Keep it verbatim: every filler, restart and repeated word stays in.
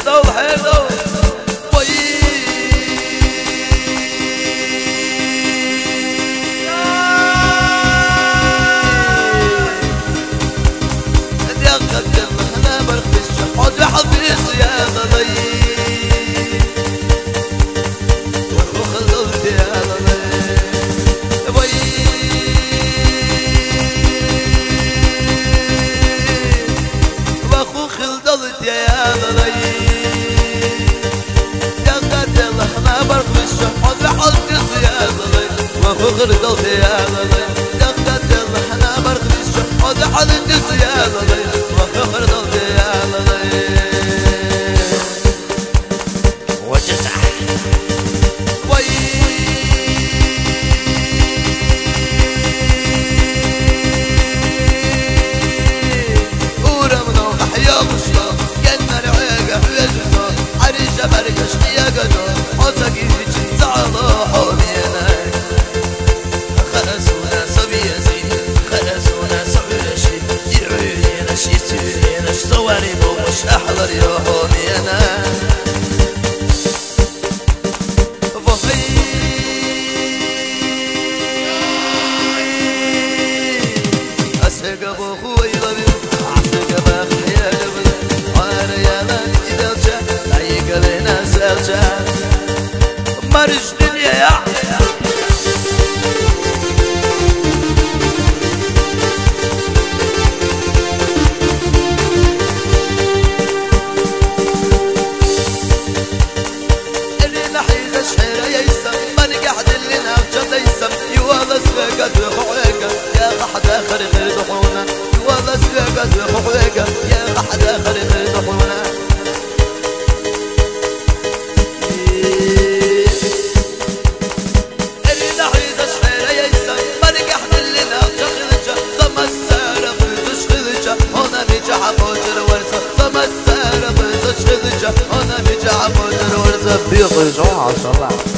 حيدو حيدو وي قدم هنا برخش حوض حفيظ يا ضي وخلصت يا ضي وي واخو خلصت يا ضي يا قدم هنا برخش حوض حفيظ يا ضي واخو خلصت يا ضي يا قدم هنا برخش حوض حفيظ يا ضي وخرضت يا لطيف وجزع وي ورمنا وحيا مشطا جنة العيقة في الجسر عريشة بركش يا قدر حوزك يجي تعالى حومينا خلصونا صبيزي خلصونا صبيشي يعينا شيسينا صوري مش احضر يا حومي انا فهي اسهق ابو خوي ضبي اعتق باخ يا قبل وانا يا من اذا جاء ضيق بينا سالجا مرج دنيا يا قد خويك يا قحد اخر غير دخونا والله قد خويك يا قحد اخر غير دخونا اللي نحيد الشحيرة يسا ما نقحد اللي نغشخذجا ثم السارق تشخذجا هنا بيجا حقوتر ورسا ثم السارق تشخذجا هنا بيجا حقوتر ورسا بيخرجوا عشرة